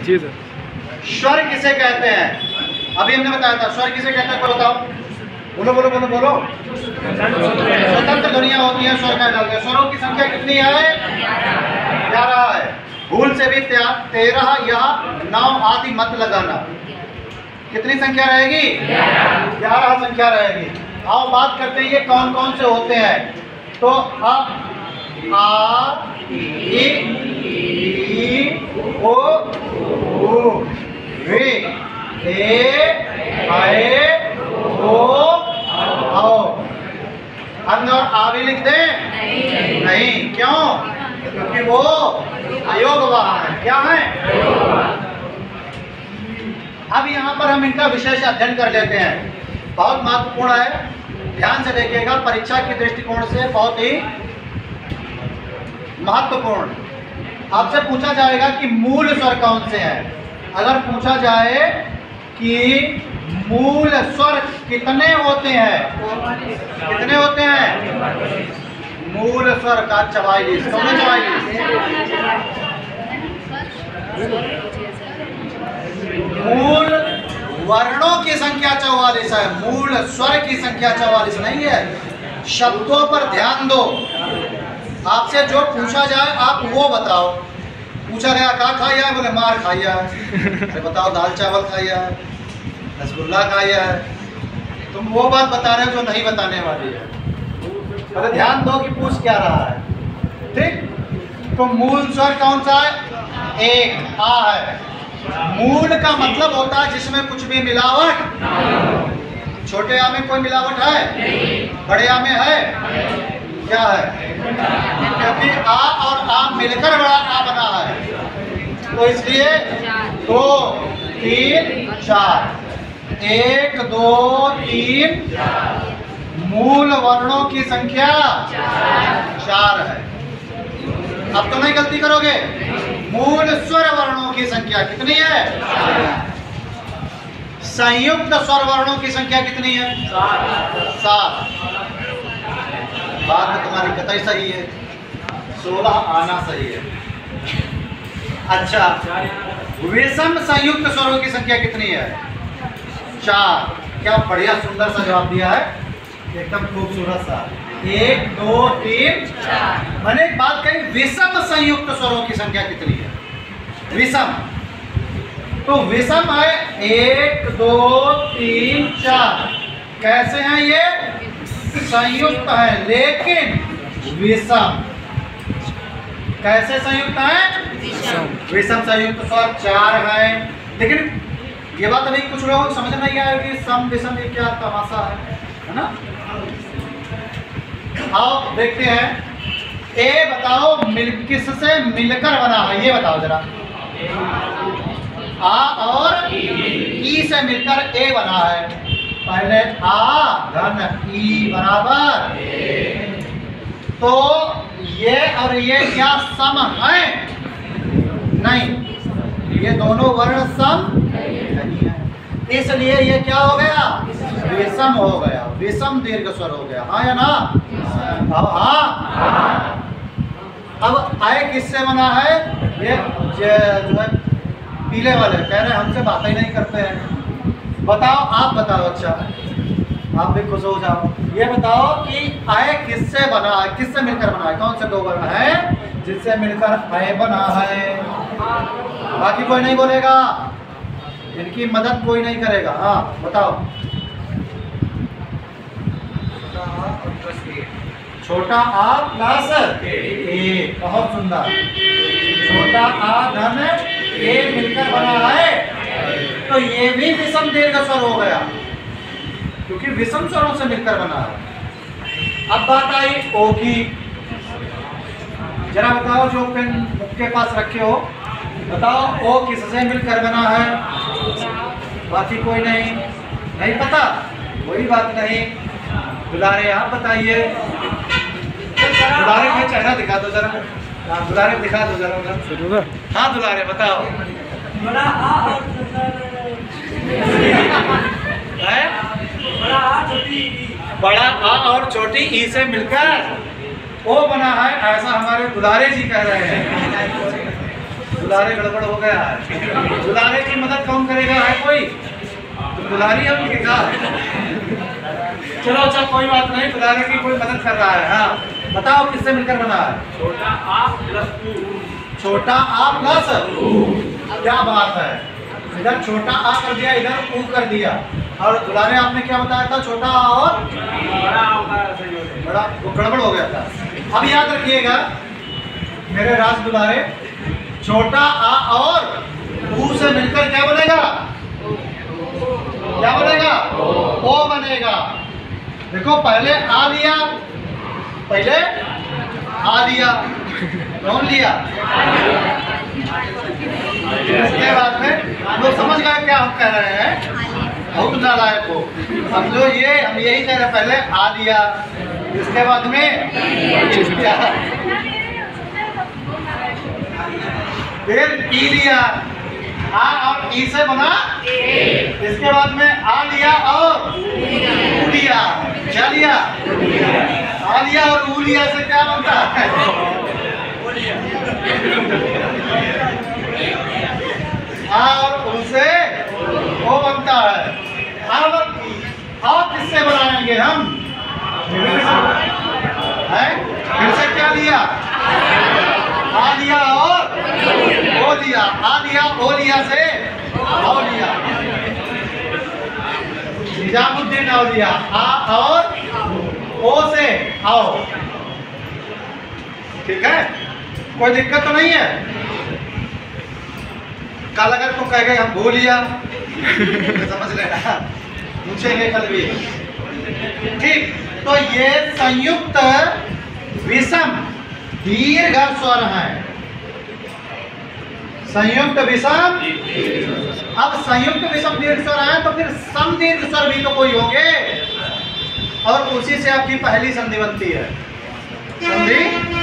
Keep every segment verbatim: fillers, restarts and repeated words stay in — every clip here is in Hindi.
जी सर। स्वर किसे कहते हैं? अभी हमने बताया था स्वर किसे कहते हैं, कोई बताओ? बोलो बोलो बोलो बोलो। स्वतंत्र ध्वनियां होती हैं, स्वर कह जाते हैं। स्वरों की संख्या कितनी है? ग्यारह है। भूल से भी तेरह या नौ आदि मत लगाना। कितनी संख्या रहेगी? ग्यारह संख्या रहेगी। आओ बात करते हैं ये कौन कौन से होते हैं। तो अ आ इ ई ओ उ रे ए आए ओ आओ। अंग और आ भी लिख दें? नहीं, नहीं। क्यों? क्योंकि वो अयोगवान है। क्या है? अब यहाँ पर हम इनका विशेष अध्ययन कर लेते हैं। बहुत महत्वपूर्ण है, ध्यान से देखिएगा। परीक्षा के दृष्टिकोण से बहुत ही महत्वपूर्ण। आपसे पूछा जाएगा कि मूल स्वर कौन से हैं। अगर पूछा जाए कि मूल स्वर कितने होते हैं, कितने होते हैं? मूल स्वर का चवालीस। कौन चवालीस? मूल वर्णों की संख्या चौवालीस है, मूल स्वर की संख्या चौवालीस नहीं है। शब्दों पर ध्यान दो। आपसे जो पूछा जाए आप वो बताओ। पूछा गया क्या खाया है? बोले मार खाया है। अरे बताओ दाल चावल खाया है, रसगुल्ला खाया है। तुम वो बात बता रहे हो जो नहीं बताने वाली है। अरे ध्यान दो कि पूछ क्या रहा है। ठीक, तो मूल स्वर कौन सा है? एक आ है। मूल का मतलब होता है जिसमें कुछ भी मिलावट। छोटे आ में कोई मिलावट है? बड़े आ में है? क्या है? क्योंकि आ और आ मिलकर बड़ा आ बना है, तो इसलिए दो तीन चार, एक दो तीन, मूल वर्णों की संख्या चार है। अब तो नहीं गलती करोगे। मूल स्वर वर्णों की संख्या कितनी है? संयुक्त स्वर वर्णों की संख्या कितनी है? सात। बात तो तुम्हारी कतई सही है, सोलह आना सही है। अच्छा, विषम संयुक्त स्वरों की संख्या कितनी है? चार। क्या बढ़िया सुंदर सा जवाब दिया है, एकदम खूबसूरत सा। एक दो तीन चार। मैंने एक बात कही, विषम संयुक्त स्वरों की संख्या कितनी है? विषम, तो विषम है एक दो तीन चार। कैसे हैं ये? संयुक्त है लेकिन विषम। कैसे संयुक्त है? विषम संयुक्त स्वर चार है। लेकिन ये बात अभी कुछ लोगों को समझ नहीं आएगी, सम विषम ये क्या तमाशा है, है ना? आओ देखते हैं। ए बताओ मिल किससे मिलकर बना है, ये बताओ जरा। आ और ई से मिलकर ए बना है। पहले आ धन ई बराबर, तो ये और ये क्या सम है? नहीं, ये दोनों वर्ण सम नहीं है, इसलिए ये क्या हो गया? विषम हो गया। विषम दीर्घ स्वर हो गया। हाँ या ना? अब हाँ। अब आए किससे बना है? ये जो है पीले वाले कह रहे हैं हमसे बात ही नहीं करते हैं। बताओ, आप बताओ। अच्छा, आप भी खुश हो जाओ। ये बताओ कि आए किससे बना है, किससे मिलकर बना है? कौन से दो वर्ण है जिससे मिलकर आए बना है? बाकी कोई नहीं बोलेगा, इनकी मदद कोई नहीं करेगा। हाँ बताओ। छोटा आ प्लस ए, बहुत सुंदर। छोटा आ धन ए मिलकर बना है, तो ये भी विषम दीर्घ स्वर हो गया क्योंकि विषम स्वरों से मिलकर बना है। अब बात आई ओ की। जरा बताओ, जो पेन मुख के पास रखे हो, बताओ ओ किससे मिलकर बना है? बाकी कोई नहीं नहीं पता, कोई बात नहीं। दुलारे आप बताइए। दुलारे का चेहरा दिखा दो जरा। दुलारे दिखा दो जरा। हाँ दुलारे बताओ। बड़ा आ और है? बड़ा आ छोटी बड़ा आ और छोटी ई से मिलकर ओ बना है, ऐसा हमारे दुलारे जी कह रहे हैं। दुलारे गड़बड़ हो गया है। दुलारे की मदद कौन करेगा? है कोई? तो दुलारी हम लिखा। चलो अच्छा कोई बात नहीं, दुलारे की कोई मदद कर रहा है। हाँ बताओ किससे मिलकर बना है? छोटा आ प्लस टू। छोटा आ प्लस क्या बात है, इधर छोटा आ कर दिया, इधर ऊ कर दिया। और दुलारे आपने क्या बताया था? छोटा आ और बड़ा होता है सही होता है। बड़ा, वो गड़बड़ हो गया था। अब याद रखिएगा मेरे राज दुलारे, छोटा आ और ऊ से मिलकर क्या बनेगा? क्या बनेगा? ओ बनेगा। देखो पहले आ लिया, पहले आ लिया, कौन लिया? इसके बाद में हम लोग समझ गए क्या हम कह रहे हैं, बहुत नालायक हो। समझो ये हम यही कह रहे हैं, पहले आ लिया, इसके बाद में क्या? फिर ई लिया, आ और ई से बना, इसके बाद में आ लिया और ऊ लिया। क्या लिया? आ लिया और ऊ लिया से क्या बनता है? आ और ऊ से ओ बनता है। अब अब किससे बनाएंगे हम? है फिर से क्या लिया? आ लिया और ओ लिया, आ लिया ओ लिया से आओ लिया, निजामुद्दीन आओ लिया, आ और ओ से आओ। ठीक है, कोई दिक्कत तो नहीं है? कल अगर तुम कह गए हम भूल लिया समझ लेना, पूछेंगे कल भी। ठीक, तो ये संयुक्त विषम दीर्घ स्वर है। संयुक्त विषम, अब संयुक्त विषम दीर्घ स्वर है तो फिर सम दीर्घ स्वर भी तो कोई होंगे, और उसी से आपकी पहली संधि बनती है। संधि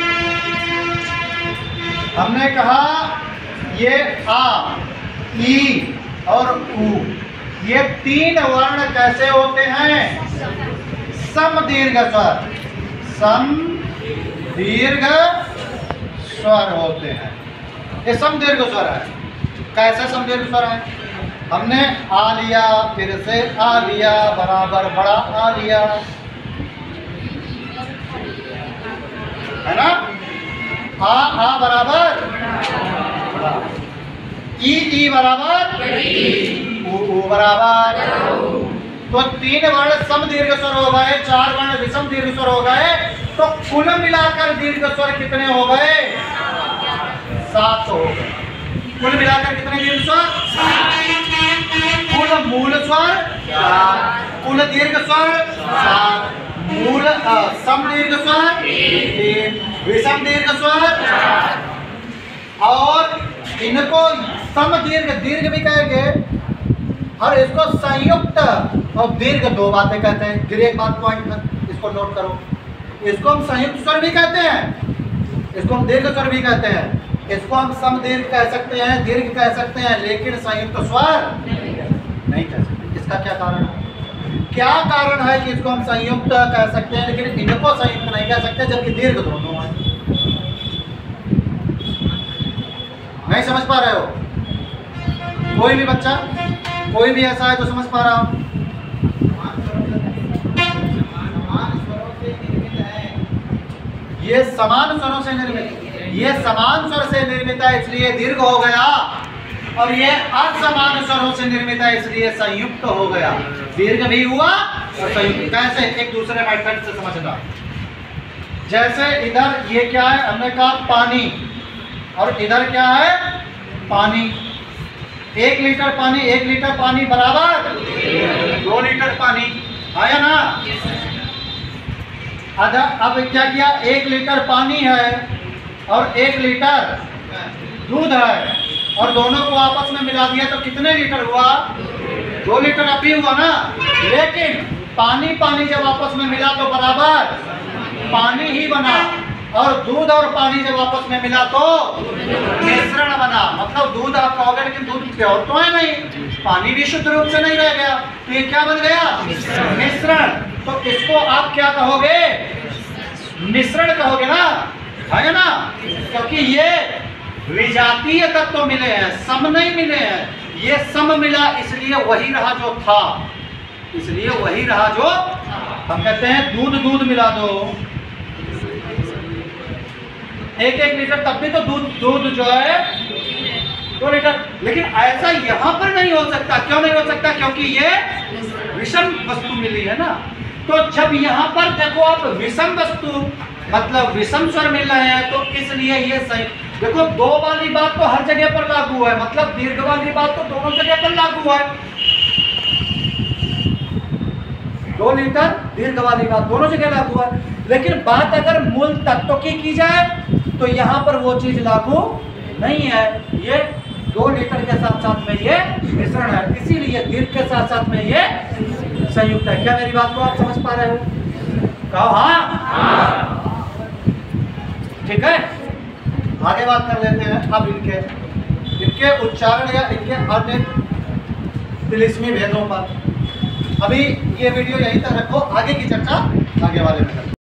हमने कहा ये आ, ई और ऊ, ये तीन वर्ण कैसे होते हैं? सम दीर्घ स्वर, सम दीर्घ स्वर होते हैं। ये सम दीर्घ स्वर है। कैसे सम दीर्घ स्वर है? हमने आ लिया, फिर से आ लिया, बराबर बड़ा आ लिया, है ना? आ आ बराबर ई ई बराबर ऊ ऊ बराबर। तो तीन वर्ण सम दीर्घ स्वर हो गए, चार वर्ण विषम दीर्घ स्वर हो गए, तो कुल मिलाकर दीर्घ स्वर कितने हो गए? सात हो गए। कुल मिलाकर कितने दीर्घ स्वर? कुल मूल स्वर चार, कुल दीर्घ स्वर सात, मूल सम दीर्घ स्वर तीन, विषम दीर्घ स्वर और इनको सम दीर्घ दीर्घ भी कहेंगे, और इसको संयुक्त और दीर्घ दो बातें कहते हैं। फिर एक बात पॉइंट इसको नोट करो, इसको हम संयुक्त स्वर भी कहते हैं, इसको हम दीर्घ स्वर भी कहते हैं, इसको हम सम दीर्घ कह सकते हैं, दीर्घ कह सकते हैं, लेकिन संयुक्त स्वर नहीं कह सकते। इसका क्या कारण है? क्या कारण है कि इसको हम संयुक्त कह सकते हैं लेकिन इनको संयुक्त नहीं कह सकते, जबकि दीर्घ दोनों हैं? नहीं समझ पा रहे हो? कोई भी बच्चा, कोई भी ऐसा है तो समझ पा रहा हूं? ये समान स्वरों से निर्मित, ये समान स्वर से निर्मित है इसलिए दीर्घ हो गया, और ये असमान स्वरों से निर्मित है इसलिए संयुक्त हो गया। दीर्घ भी हुआ और संयुक्त। कैसे? एक दूसरे मेथड से समझना। जैसे इधर ये क्या है? हमने कहा पानी, और इधर क्या है? पानी। एक लीटर पानी, एक लीटर पानी बराबर दो लीटर पानी, आया ना? आधा। अब क्या किया? एक लीटर पानी है और एक लीटर दूध है, और दोनों को आपस में मिला दिया तो कितने लीटर हुआ? दो लीटर अभी हुआ ना। लेकिन पानी पानी जब आपस में मिला तो बराबर पानी ही बना, और दूध और पानी जब आपस में मिला तो मिश्रण बना। मतलब दूध आप कहोगे लेकिन दूध प्योर तो है नहीं, पानी भी शुद्ध रूप से नहीं रह गया, तो ये क्या बन गया? मिश्रण। तो इसको आप क्या कहोगे? मिश्रण कहोगे ना, है ना? क्योंकि ये विजातीय तत्व मिले हैं, सम नहीं मिले हैं। ये सम मिला इसलिए वही रहा जो था, इसलिए वही रहा जो हम कहते हैं दूध दूध मिला दो एक एक लीटर, तब भी तो दूध दूध जो है दो लीटर। लेकिन ऐसा यहां पर नहीं हो सकता। क्यों नहीं हो सकता? क्योंकि ये विषम वस्तु मिली है ना। तो जब यहां पर देखो आप विषम वस्तु मतलब विषम स्वर मिल रहे हैं, तो इसलिए ये सही। देखो दो वाली बात तो हर जगह पर लागू है, मतलब दीर्घ वाली बात तो दोनों जगह पर लागू है। दो लीटर दीर्घ वाली बात दोनों जगह लागू है। लेकिन बात अगर मूल तत्व की की जाए तो यहां पर वो चीज लागू नहीं है। ये दो लीटर के साथ साथ में ये मिश्रण है, इसीलिए दीर्घ के साथ साथ में ये संयुक्त है। क्या मेरी बात को आप समझ पा रहे हो? कहो हाँ, ठीक है। आगे बात कर लेते हैं अब इनके इनके उच्चारण या इनके अन्य तिलिस्मी भेदों पर। अभी ये वीडियो यहीं तक रखो, आगे की चर्चा आगे वाले में करें।